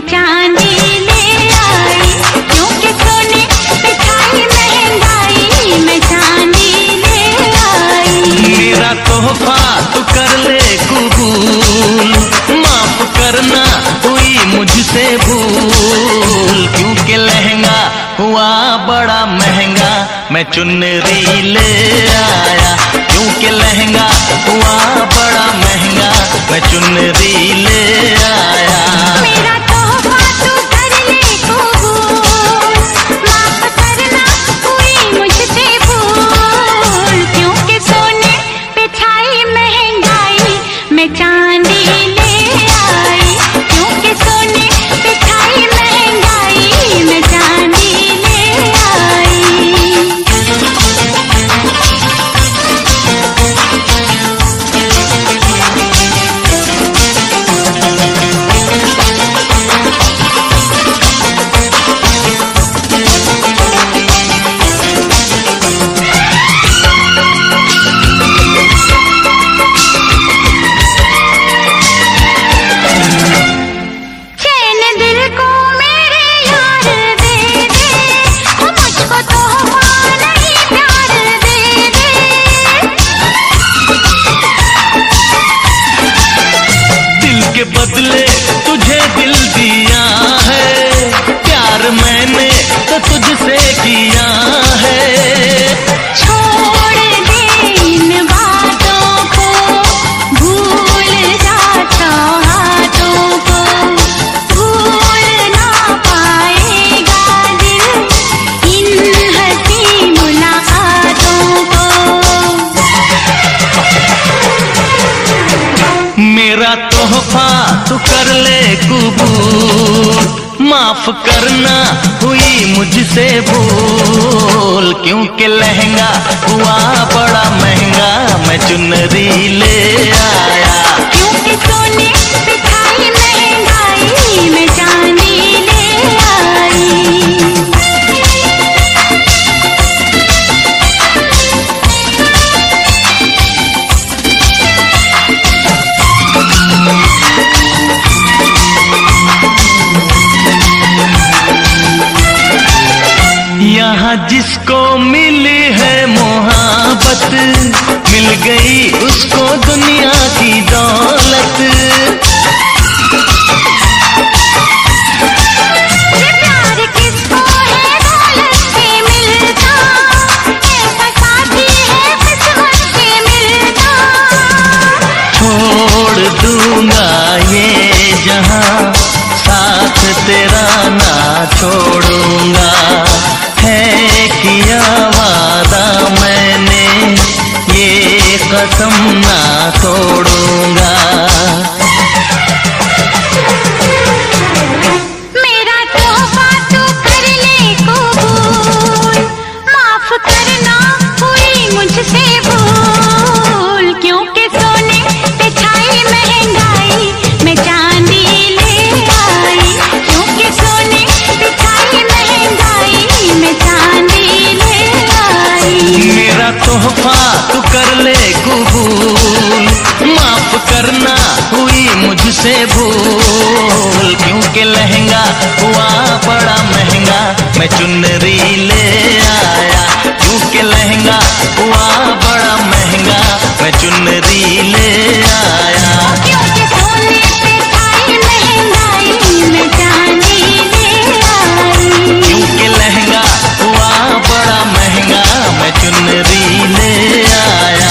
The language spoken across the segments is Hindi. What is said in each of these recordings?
चांदी ले आई, क्योंकि सोने पे छाई महंगाई, मैं चांदी ले आई। मेरा तोहफा तू कर ले कबूल, माफ करना हुई मुझसे भूल, क्योंकि लहंगा हुआ बड़ा महंगा, मैं चुनरी ले आया। क्योंकि लहंगा हुआ बड़ा महंगा, मैं चुनरी ले आया। मेरा तोहफा तू कर ले कबूल, माफ करना हुई मुझसे भूल, क्योंकि सोने पे छाई महंगाई, मैं चांदी ले आई। क्योंकि सोने पे छाई महंगाई, मैं चांदी ले आई। चैन दिल को मेरे यार दे दे, वो मुझको तोहफा नहीं प्यार दे दे। दिल के बदले तुझे दिल दिया है, प्यार मैंने तो तुझसे किया है। छोड़ दे इन बातों को, भूल जा सौगातों को, भूल ना पाएगा दिल इन हंसी मुलाकातों को। मेरा तोहफा तू कर ले कबूल, माफ करना हुई मुझसे भूल, क्योंकि लहंगा हुआ बड़ा महंगा, मैं चुनरी ले आया। क्योंकि सोने पे छाई महंगाई, मैं चांदी ले आई। यहाँ जिसको मिली है मोहब्बत, मिल गई उसको दुनिया की दौलत। ये प्यार किसको है दौलत से मिलता, ऐसा साथी है किस्मत से मिलता। छोड़ दूंगा ये जहां, साथ तेरा ना छोड़ूंगा, है किया वादा मैंने, ये कसम ना तोड़ूंगा। मेरा तोहफा तू कर ले कबूल, माफ करना हुई मुझसे भूल, क्योंकि सोने पे छाई महंगाई, मैं चांदी ले आई। क्योंकि सोने पे छाई महंगाई, मैं चांदी ले आई। मेरा तोहफा तू कर ले कबूल, माफ करना हुई मुझसे भूल, क्योंकि लहंगा हुआ बड़ा महंगा, मैं चुनरी ले आया। क्योंकि लहंगा हुआ बड़ा महंगा, मैं चुनरी ले आया। क्योंकि सोने पे छाई महंगाई, मैं चांदी ले आई। क्योंकि लहंगा हुआ बड़ा महंगा, मैं चुनरी ले आया।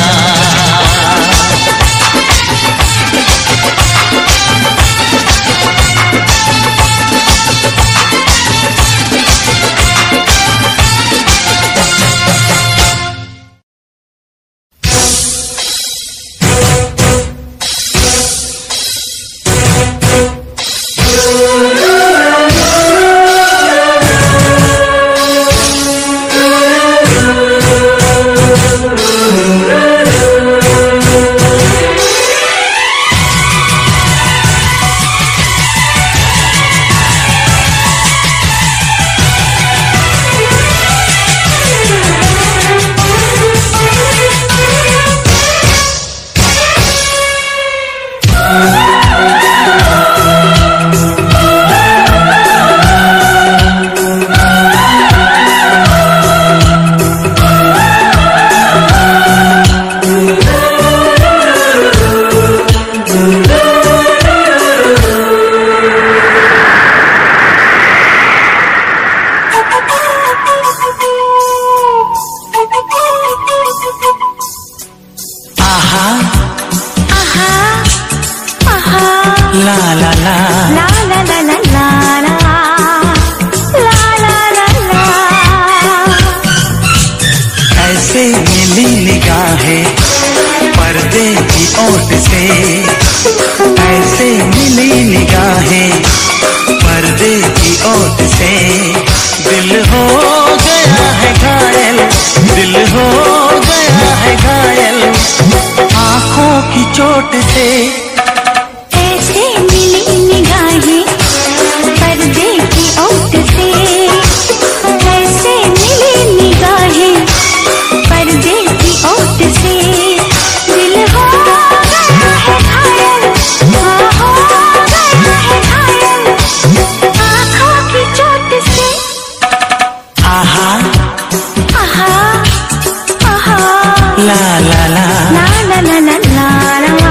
चोट से। ऐसे मिली निगाहें पर्दे की ओट से, ऐसे मिली निगाहें पर्दे की ओट से। दिल हो गया है घायल, हाँ हो गया है घायल आँखों की चोट से। आहा आहा आहा ला ला ला ला ला ला ला ला ला।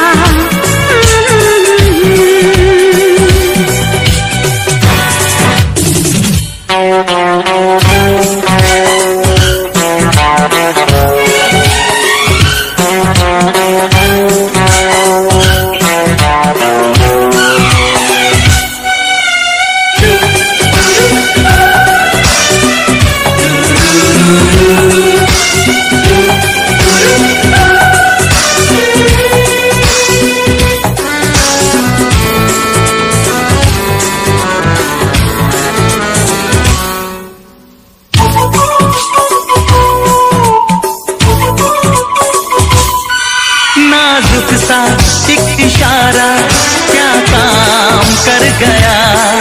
नाजुक सा एक इशारा क्या काम कर गया,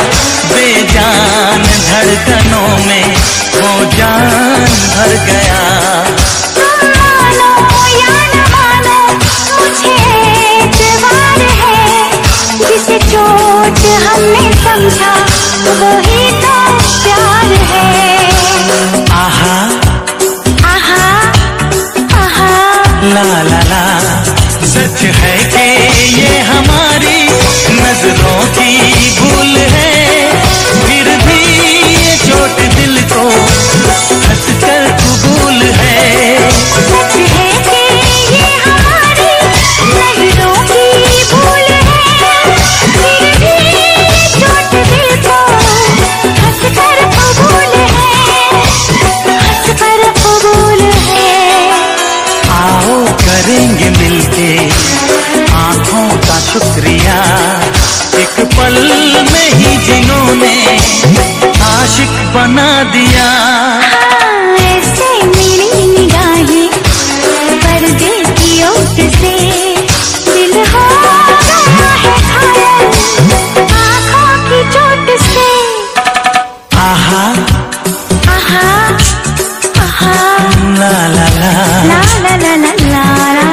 बेजान धड़कनों में वो जान भर गया। मानो या न मानो मुझे एतबार है, जिसे चोट हमने समझा वही तो प्यार है। आहा आहा आहा ला ला ला। सच है कि ये हमारी नजरों की भूल है, फिर भी ये चोट दिल को हंस कर कबूल है। सच है कि ये हमारी नजरों की भूल है, फिर भी ये चोट दिल को हंस कर कबूल है, हंस कर कबूल है। आओ करेंगे मिलके आंखों का शुक्रिया, एक पल में ही जिन्होंने आशिक बना दिया। ऐसे मेरी निगाहें पर्दे की ओट से, दिल हो गया है घायल आँखों की चोट से। आहा आहा आहा ला ला ला ला ला ला ला ला ला।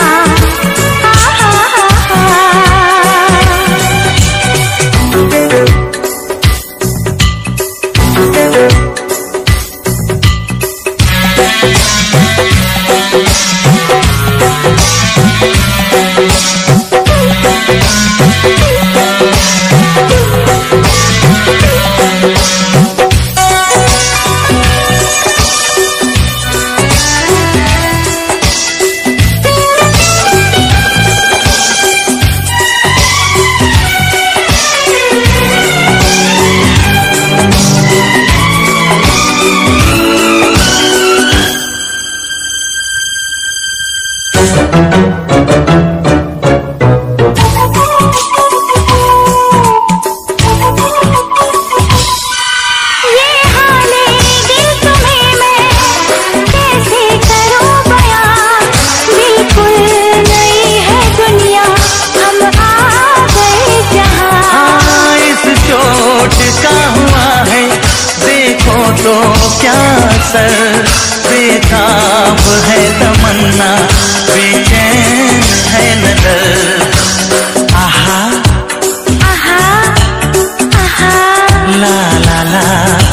तो क्या सर बेताब है तमन्ना, बेचैन है नजर। आहा आहा आहा ला ला ला।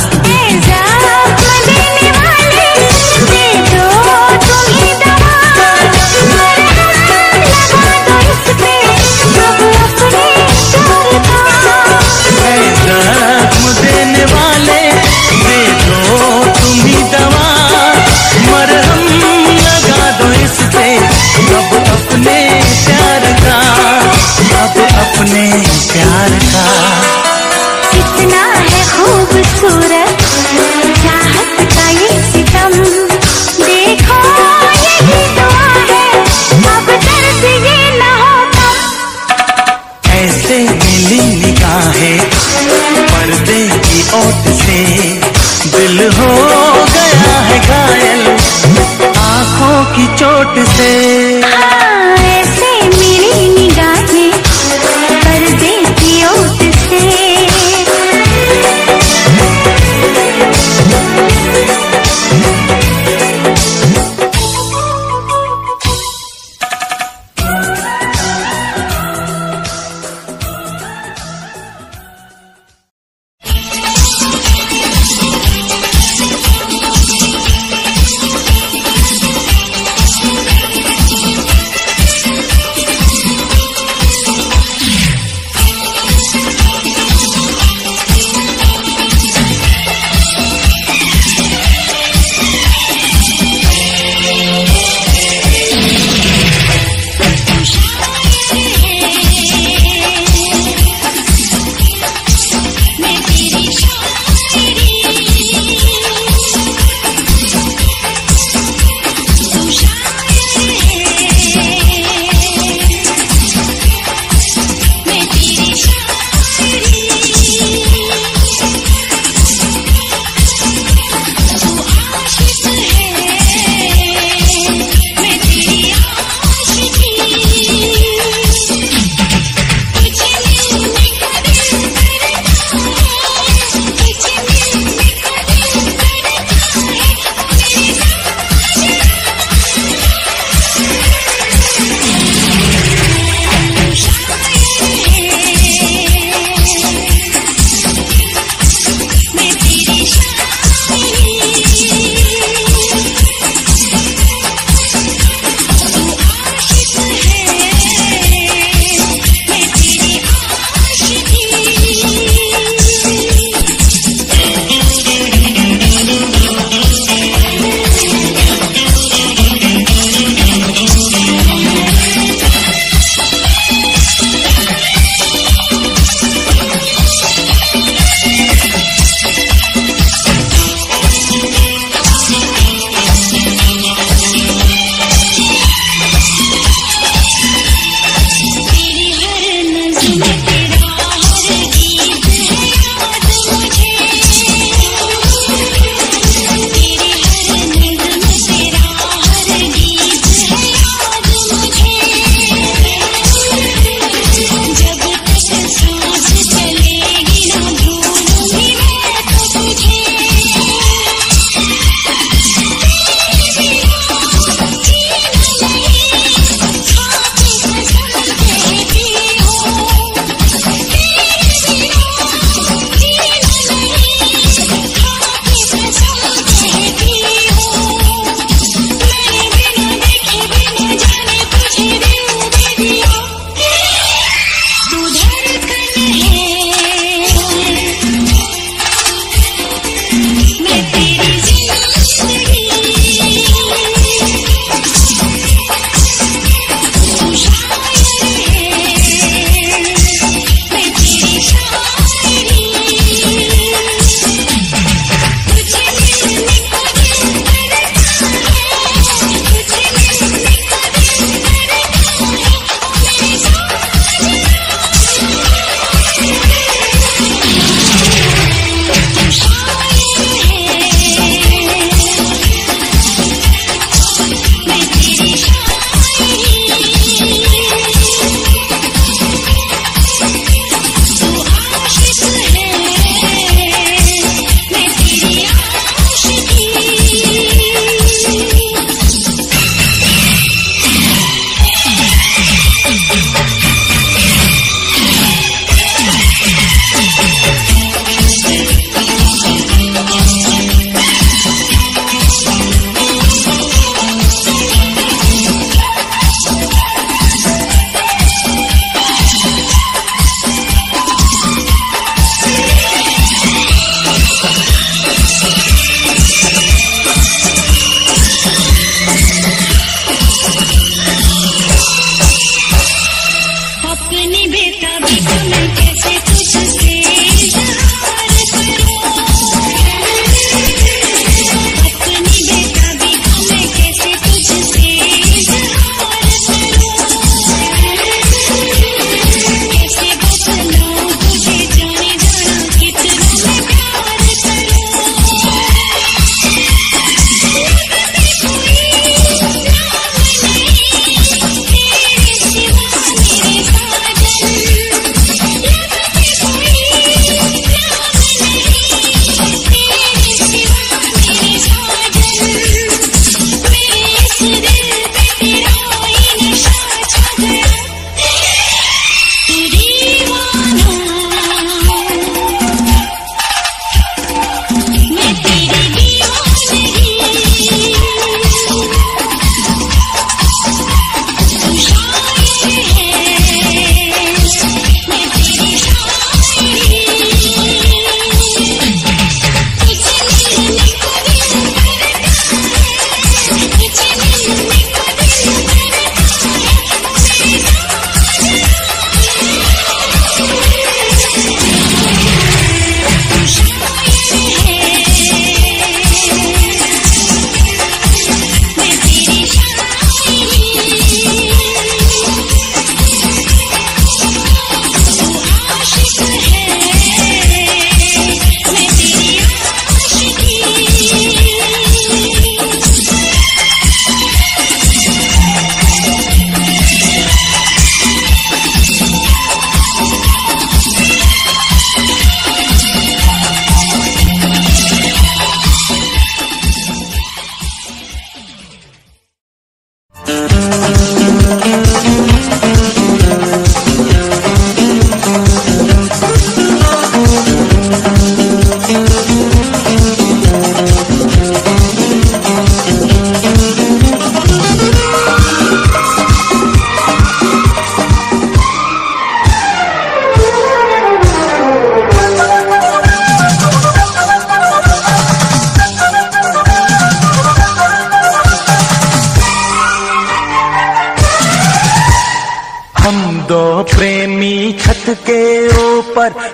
देने वाले दे दो तुम्हें दवा, लगा दो इस पे अब अपने प्यार का। जख्म देने वाले दे दो तुम्ही दवा, मरहम लगा दो इस पे अब अपने प्यार का, अब अपने प्यार का। कितना है खूबसूरत चाहत का ये सितम, देखो यही दुआ है अब दर्द ये न होता। ऐसे मिली निगाहें पर्दे की ओट से, दिल हो गया है घायल आँखों की चोट से। हाँ, ऐसे मिली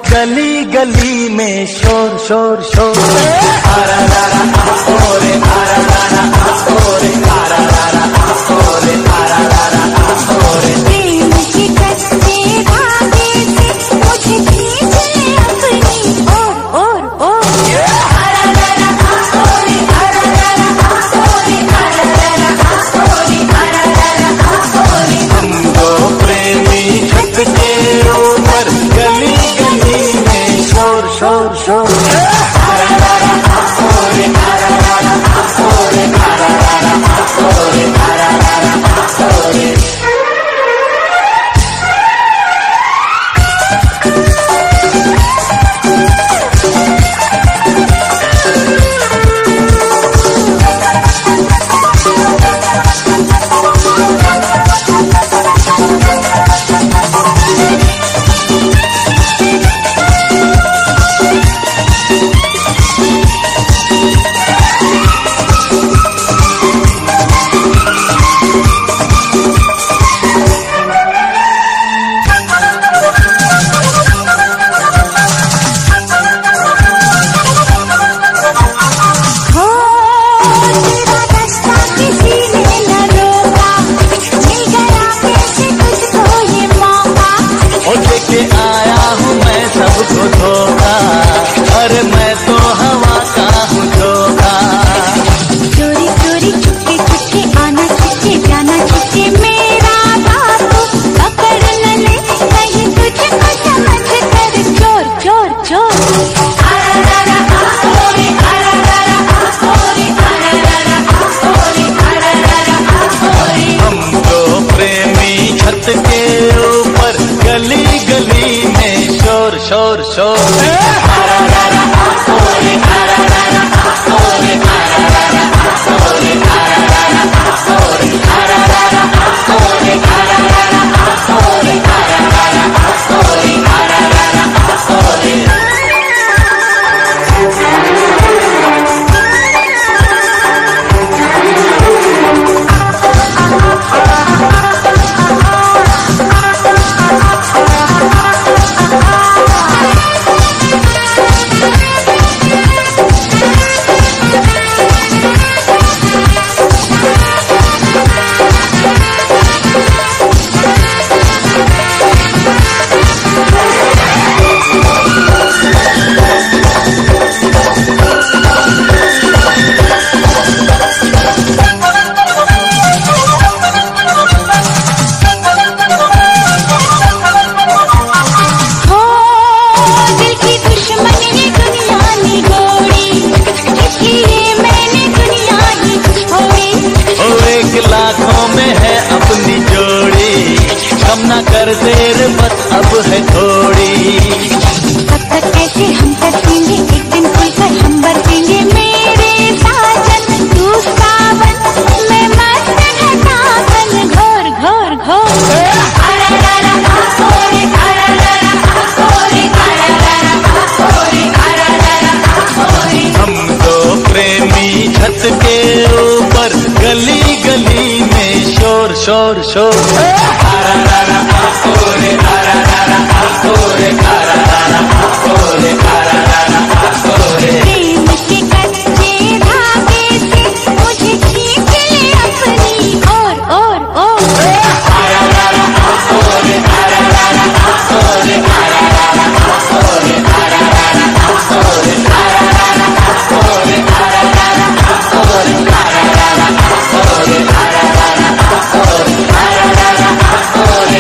गली गली में शोर शोर शोर। आरा रारा ओरे आरा रारा ओरे आरा रारा ओरे आरा रारा ओरे। प्रेम के कच्चे धागे से मुझे खींच ले अपनी ओर ओर ओर। आरा रारा ओरे आरा रारा ओरे आरा रारा ओरे आरा रारा ओरे। हम दो प्रेमी छत के ऊपर गली गली में शोर शोर शोर। आरा रारा ओरे आरा रारा ओरे आरा रारा ओरे आरा रारा ओरे। आया हूँ मैं सबको धोखा, अरे मैं तो हवा का हूँ धोखा। चोरी चोरी चुपके चुपके आना चुपके जाना चुपके मेरा बाबू पकड़ न ले कहीं तुझको समझ कर चोर चोर चोर। आरा रारा ओरे आरा रारा ओरे आरा रारा ओरे आरा रारा ओरे। हम दो प्रेमी छत के ऊपर गली गली में शोर शोर शोर। आरा रारा ओरे आरा रारा ओरे आरा रारा ओरे आरा रारा ओरे आरा रारा ओरे आरा रारा ओरे आरा रारा ओरे आरा रारा ओरे। लाखों में है अपनी जोड़ी, कम ना कर देर बस अब है थोड़ी। कब तक ऐसे हम तरसेंगे, एक दिन खुलकर हम बरसेंगे मेरे साजन तू सावन मैं मस्त घटा बन घोर घोर घोर। आरा रारा ओरे आरा रारा ओरे आरा रारा ओरे आरा रारा ओरे। हम दो प्रेमी छत के ऊपर गली गली में शोर शोर शोर। आरा रारा ओरे आरा रारा ओरे आरा रारा ओरे आरा रारा ओरे। प्रेम के कच्चे धागे से मुझे खींच ले अपनी ओर ओर ओर। आरा रारा ओरे आरा रारा ओरे आरा रारा ओरे आरा रारा ओरे आरा रारा ओरे आरा रारा ओरे आरा रारा ओरे आरा रारा ओरे आरा रारा ओरे।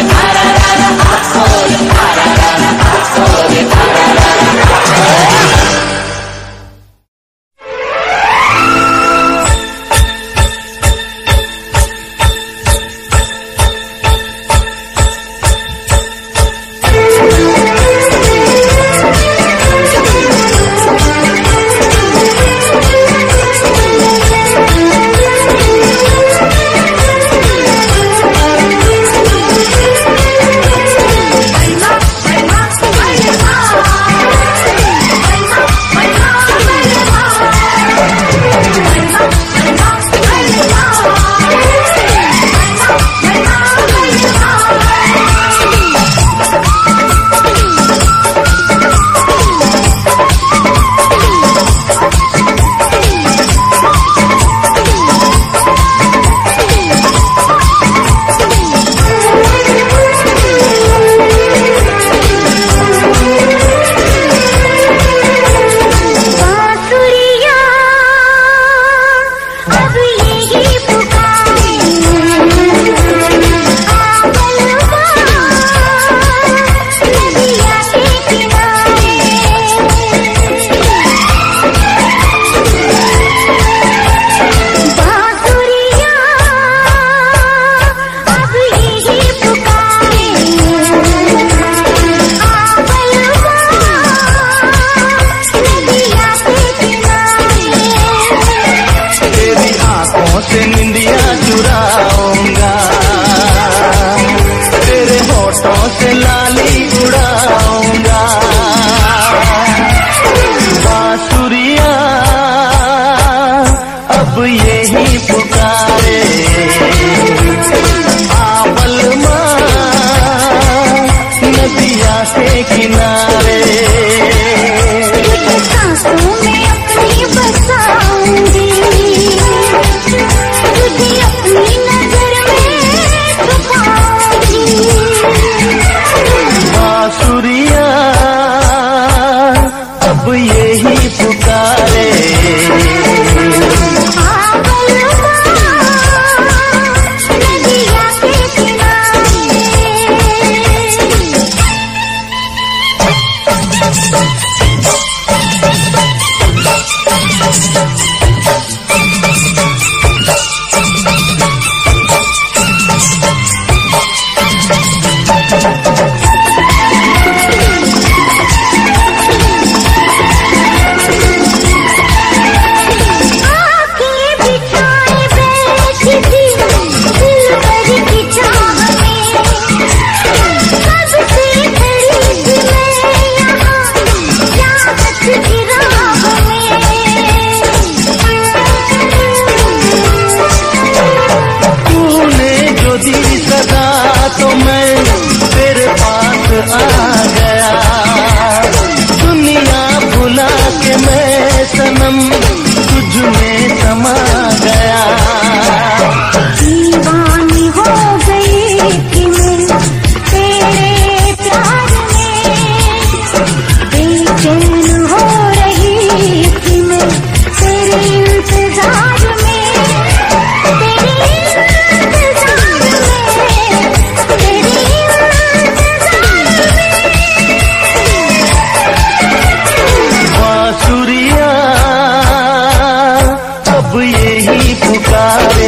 अब यही पुकारे। तो मैं तेरे पास आ गया, दुनिया भुला के मैं सनम तुझ में समा गया। दीवानी हो गई थी मैं तेरे प्यार में, बेचैन हो रही थी मैं तेरे इंतजार में, अब यही पुकारे।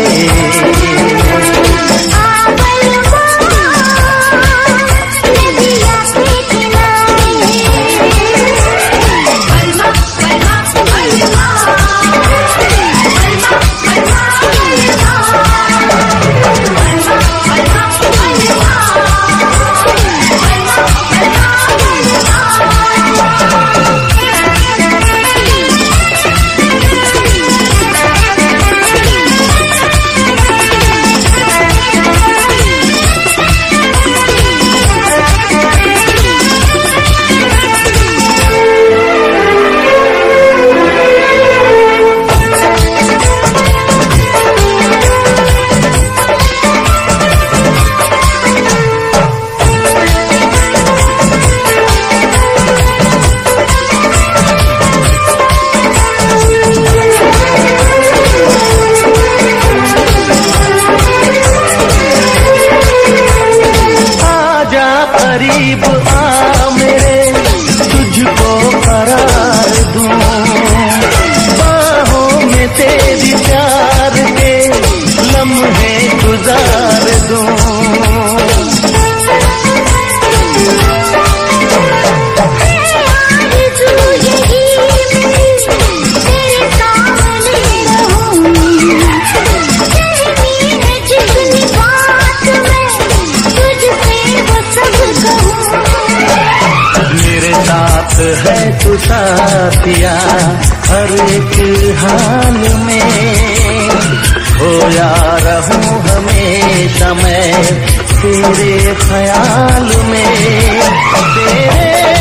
करीब आ मेरे, तुझको करार दूं, बाहों में तेरी प्यार के लम्हे गुजार दूं। है तू साथिया हर एक हाल में, खोया रहूं हमेशा मैं तेरे ख्याल में, तेरे